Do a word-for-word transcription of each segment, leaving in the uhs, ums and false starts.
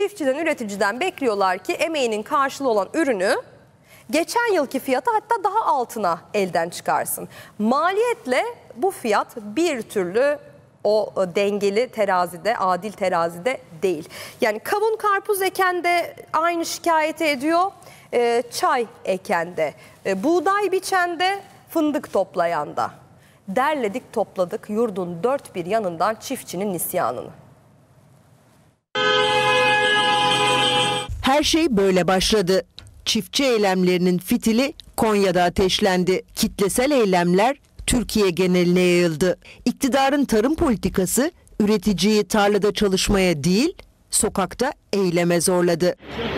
Çiftçiden, üreticiden bekliyorlar ki emeğinin karşılığı olan ürünü geçen yılki fiyatı, hatta daha altına elden çıkarsın. Maliyetle bu fiyat bir türlü o dengeli terazide, adil terazide değil. Yani kavun karpuz eken de aynı şikayeti ediyor, e, çay eken de, e, buğday biçen de, fındık toplayan da. Derledik topladık yurdun dört bir yanından çiftçinin nisyanını. Her şey böyle başladı. Çiftçi eylemlerinin fitili Konya'da ateşlendi. Kitlesel eylemler Türkiye geneline yayıldı. İktidarın tarım politikası üreticiyi tarlada çalışmaya değil, sokakta eyleme zorladı.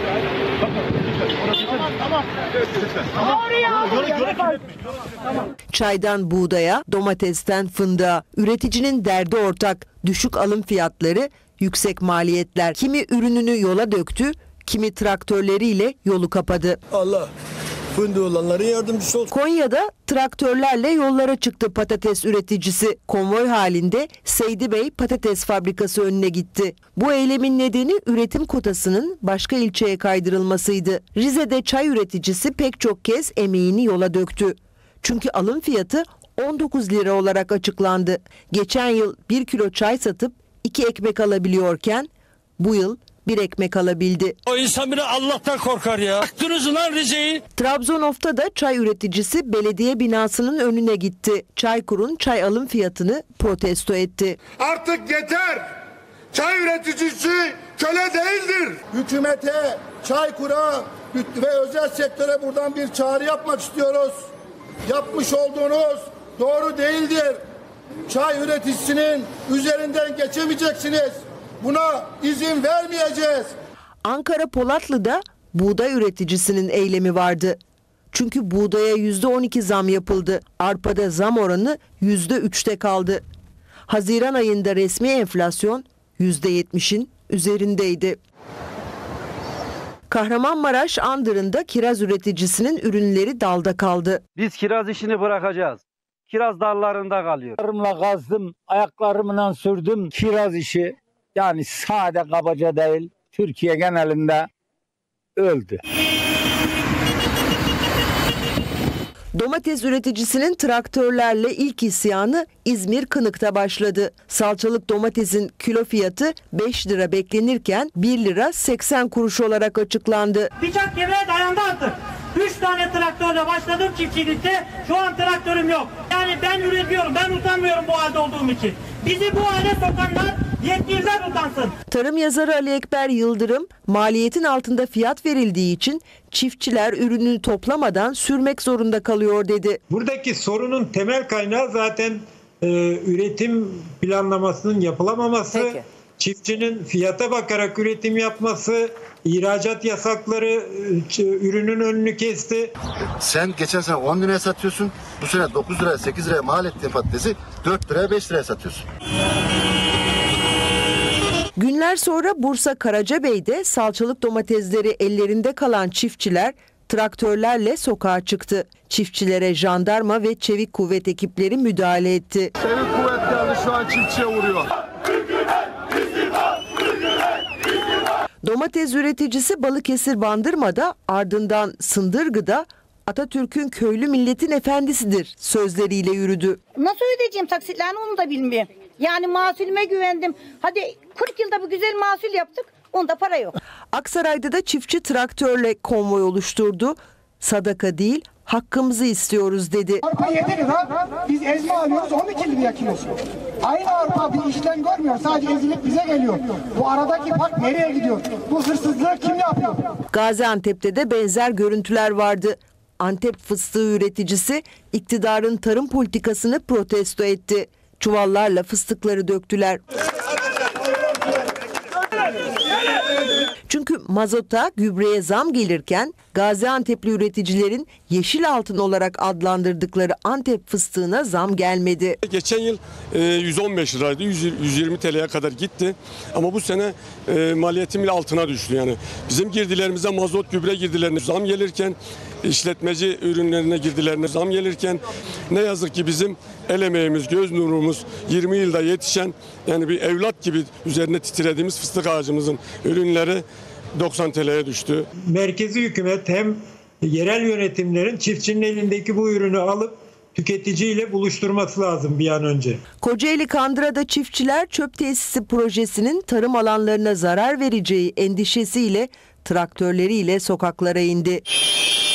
Çaydan buğdaya, domatesten fındığa, üreticinin derdi ortak: düşük alım fiyatları, yüksek maliyetler. Kimi ürününü yola döktü, kimi traktörleriyle yolu kapadı. Allah fındığı olanların yardımcısı olsun. Konya'da traktörlerle yollara çıktı patates üreticisi. Konvoy halinde Seydi Bey patates fabrikası önüne gitti. Bu eylemin nedeni üretim kotasının başka ilçeye kaydırılmasıydı. Rize'de çay üreticisi pek çok kez emeğini yola döktü. Çünkü alım fiyatı on dokuz lira olarak açıklandı. Geçen yıl bir kilo çay satıp iki ekmek alabiliyorken bu yıl bir ekmek alabildi. O insan bile Allah'tan korkar ya. Baktınız lan Rize'yi. Trabzonof'ta da çay üreticisi belediye binasının önüne gitti. Çaykur'un çay alım fiyatını protesto etti. Artık yeter. Çay üreticisi köle değildir. Hükümete, Çaykur'a ve özel sektöre buradan bir çağrı yapmak istiyoruz. Yapmış olduğunuz doğru değildir. Çay üreticisinin üzerinden geçemeyeceksiniz. Buna izin vermeyeceğiz. Ankara Polatlı'da buğday üreticisinin eylemi vardı. Çünkü buğdaya yüzde on iki zam yapıldı. Arpada zam oranı yüzde üçte kaldı. Haziran ayında resmi enflasyon yüzde yetmişin üzerindeydi. Kahramanmaraş Andırın'da kiraz üreticisinin ürünleri dalda kaldı. Biz kiraz işini bırakacağız. Kiraz dallarında kalıyor. Ayaklarımla kazdım, ayaklarımla sürdüm. Kiraz işi yani sade kabaca değil, Türkiye genelinde öldü. Domates üreticisinin traktörlerle ilk isyanı İzmir Kınık'ta başladı. Salçalık domatesin kilo fiyatı beş lira beklenirken bir lira seksen kuruş olarak açıklandı. Bıçak yemeğe dayandı artık. Üç tane traktörle başladım çiftçilikte. Şu an traktörüm yok. Yani ben üretiyorum. Ben utanmıyorum bu halde olduğum için. Bizi bu hale sokanlar, yetkililer utansın. Tarım yazarı Ali Ekber Yıldırım, maliyetin altında fiyat verildiği için çiftçiler ürünü toplamadan sürmek zorunda kalıyor dedi. Buradaki sorunun temel kaynağı zaten e, üretim planlamasının yapılamaması. Peki. Çiftçinin fiyata bakarak üretim yapması, ihracat yasakları ürünün önünü kesti. Sen geçen sene on liraya satıyorsun, bu sene dokuz liraya sekiz liraya mal ettiğin patatesi dört liraya beş liraya satıyorsun. Günler sonra Bursa Karacabey'de salçalık domatesleri ellerinde kalan çiftçiler traktörlerle sokağa çıktı. Çiftçilere jandarma ve çevik kuvvet ekipleri müdahale etti. Çevik kuvvet geldi, şu an çiftçiye vuruyor. Domates üreticisi Balıkesir Bandırma'da, ardından Sındırgı'da Atatürk'ün köylü milletin efendisidir sözleriyle yürüdü. Nasıl ödeyeceğim taksitlerini onu da bilmiyorum. Yani mahsulüme güvendim. Hadi kırk yılda bu güzel mahsul yaptık. Onda para yok. Aksaray'da da çiftçi traktörle konvoy oluşturdu. Sadaka değil, hakkımızı istiyoruz dedi. Arpa yedi lira, biz ezme alıyoruz on iki liraya kilosu. Aynı arpa bir işlem görmüyor, sadece ezilip bize geliyor. Bu aradaki fark nereye gidiyor? Bu hırsızlığı kim yapıyor? Gaziantep'te de benzer görüntüler vardı. Antep fıstığı üreticisi iktidarın tarım politikasını protesto etti. Çuvallarla fıstıkları döktüler. Çünkü mazota, gübreye zam gelirken Gaziantep'li üreticilerin yeşil altın olarak adlandırdıkları Antep fıstığına zam gelmedi. Geçen yıl yüz on beş liraydı, yüz yirmi T L'ye kadar gitti ama bu sene maliyetim altına düştü. Yani bizim girdilerimize, mazot, gübre girdilerine zam gelirken, işletmeci ürünlerine girdilerine zam gelirken ne yazık ki bizim el emeğimiz, göz nurumuz yirmi yılda yetişen, yani bir evlat gibi üzerine titrediğimiz fıstık ağacımızın ürünleri doksan T L'ye düştü. Merkezi hükümet hem yerel yönetimlerin çiftçinin elindeki bu ürünü alıp tüketiciyle buluşturması lazım bir an önce. Kocaeli Kandıra'da çiftçiler çöp tesisi projesinin tarım alanlarına zarar vereceği endişesiyle traktörleriyle sokaklara indi.